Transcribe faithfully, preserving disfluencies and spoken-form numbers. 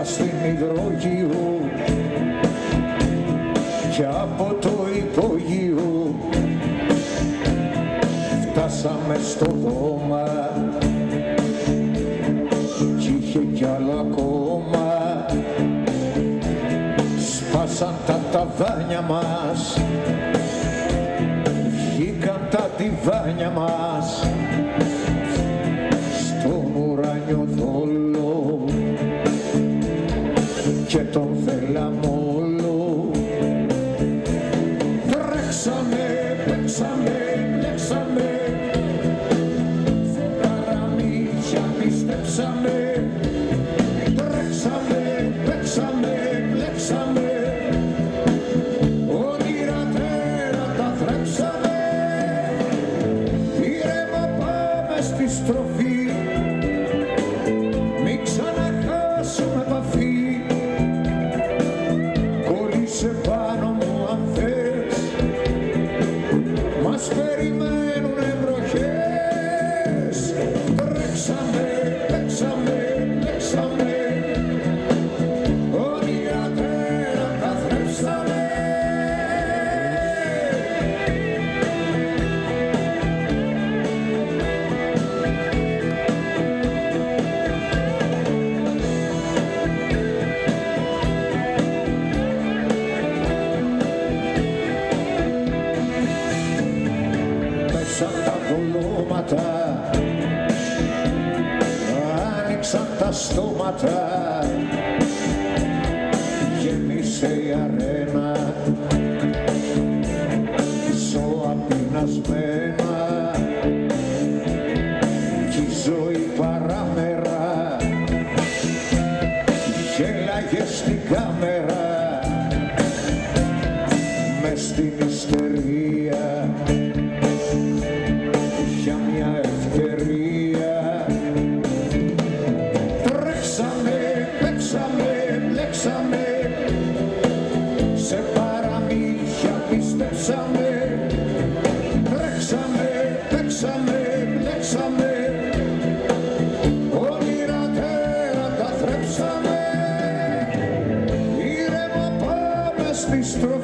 στην υδρόγειο κι από το υπόγειο φτάσαμε στο δώμα κι είχε κι άλλο ακόμα. Σπάσαν τα ταβάνια μας, βγήκαν τα τιβάνια μας στον ουράνιο δόλο και τον θέλαμε όλο. Τρέξαμε, παίξαμε, μπλέξαμε, σε παραμύθια πιστέψαμε. Τρέξαμε, παίξαμε, μπλέξαμε, όνειρα τέρατα θρέψαμε. Ήρεμα πάμε στη στροφή, μην ξαναχάσουμε επαφή. Κολλήσε πάνω μου αν θες, μας περιμένουνε βροχές. Τρέξαμε, παίξαμε, μπλέξαμε, όνειρα τέρατα θρέψαμε. Μέσα τα δολώματα άνοιξαν τα στόματα, γέμισε η αρένα ζώα πεινασμένα κι η ζωή παράμερα γέλαγε στην κάμερα μες στην ιστερία για μια ευκαιρία. Τρέξαμε, παίξαμε, μπλέξαμε, σε παραμύθια πιστέψαμε. Τρέξαμε, παίξαμε, μπλέξαμε, όνειρα τέρατα θρέψαμε. Ήρεμα πάμε στη στροφή,